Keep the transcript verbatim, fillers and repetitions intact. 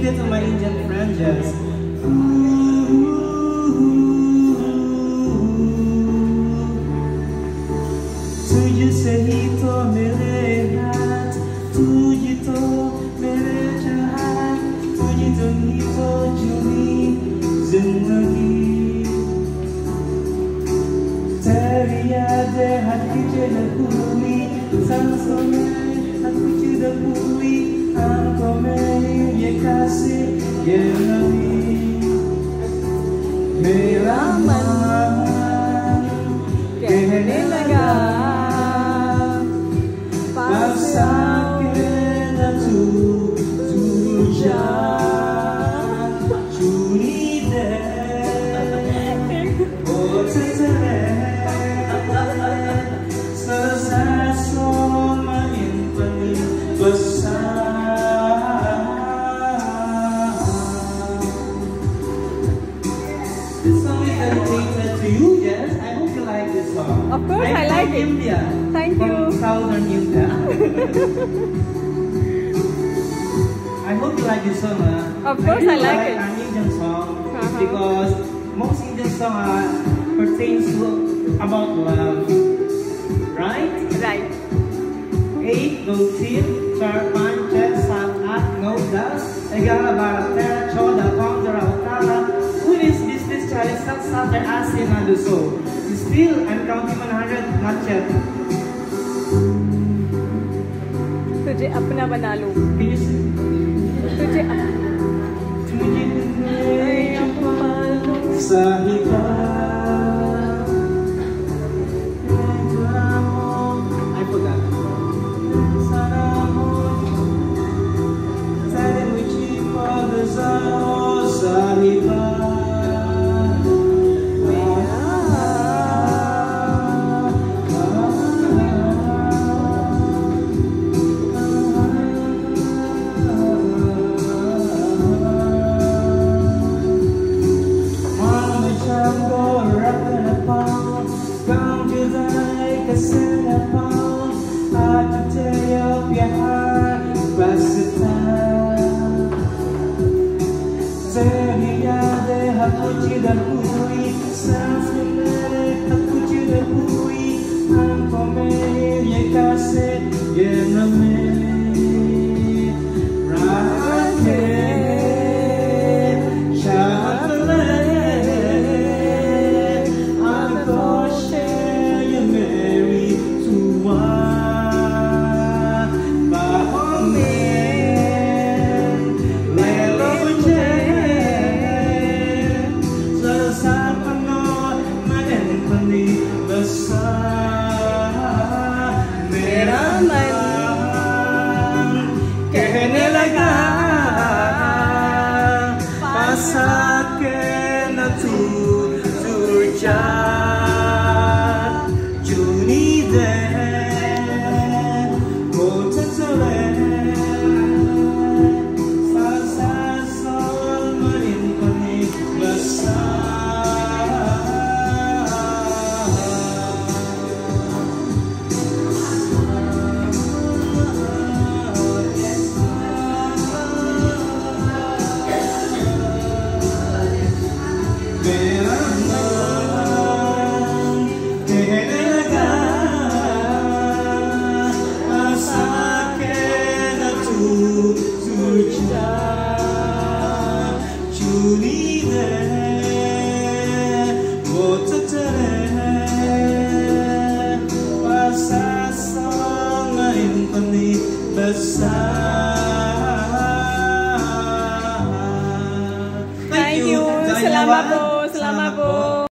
you to my Indian friends, yes. Tujhse hi to mere haat, tujhe to mere chahat, tujhe to hi to Judi, Zindagi. Teri yaadein hat kuch Adhoori, Saans mein hat kuch Adhoori, Aankhon mein ye Kaisi, ye Nami. MERA MANN KEHNE LAGA, Paas Aake na Tujhse, Judi oh Tere, selesai semua ini besar. This song is dedicated to you, yes. I hope you like this song. Of course, I, I like it. India. Thank from you. Southern India. I hope you like this song. Uh. Of course, I, really I like, like it. An Indian song uh-huh. because most Indian songs are pertains to about love, right? Right. Eight, दो, तीन, चार, पाँच, छह, सात, आठ, नौ, दस, ग्यारह, बारह, तेरह, चौदह, पंद्रह, अठारह, उन्नीस, बीस, तीस, चालीस, सात, सात, अस्सी, नब्बे, सौ. Still, I'm counting one hundred, not yet. तुझे अपना बना लूं. Can you see? तुझे Sahiba. I forgot. Sahiba. Teri yaadein hat kuch Adhoori, Saans mein hat kuch Adhoori, Aankhon mein ye Kaisi, ye Nami. Rahat Chahat Aankhon ye Meri tua. मेरा मन कहने लगा, पास आके न तुझसे, जूनी दे वो चले, सासा सोल मरिन पनी besar. Thank you. Selamat po. Selamat po.